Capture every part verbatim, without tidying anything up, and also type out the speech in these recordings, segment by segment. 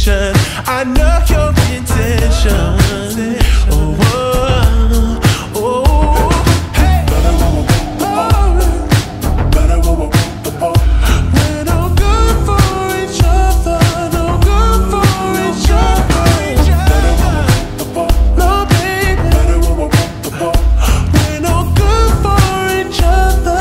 station. I know your intention. Oh, oh, oh, hey. We're no good for each other, no good for each other. No, baby. We're no good for each other.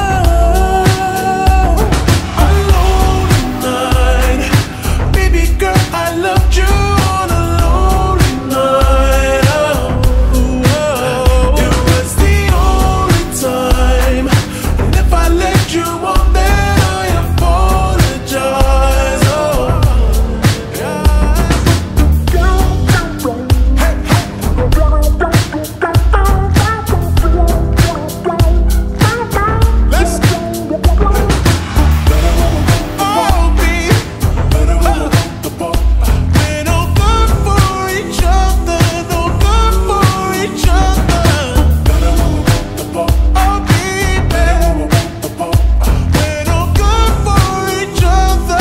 Alone tonight, baby girl, I loved you on a lonely night. Oh, oh. It was the only time, and if I let you on, then I apologize. Oh, yeah. Let's go. Oh, babe. We're no good for each other, no good for each other. Oh, baby. We're no good for each other.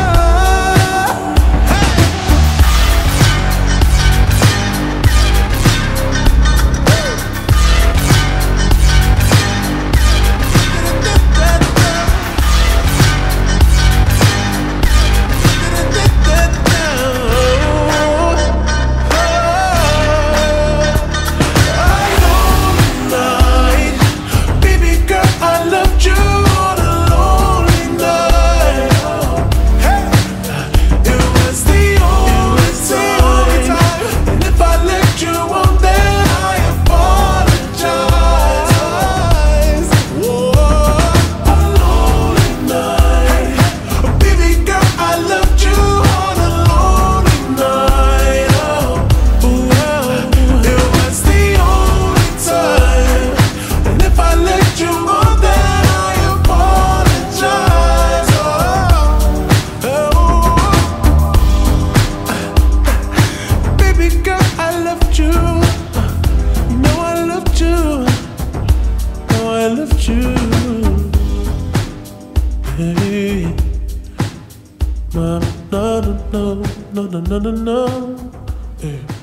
Baby girl, I loved you on a lonely night. It was the only time, and if I let you on, then I apologize. Whoa, a lonely night. Baby girl, I loved you on a lonely night. Oh, well, it was the only time, and if I let you on, then I apologize. Oh, oh. Baby girl, I loved you. You know I loved you. Know I loved you. Hey, no, no, no, no, no, no, no, no. Hey.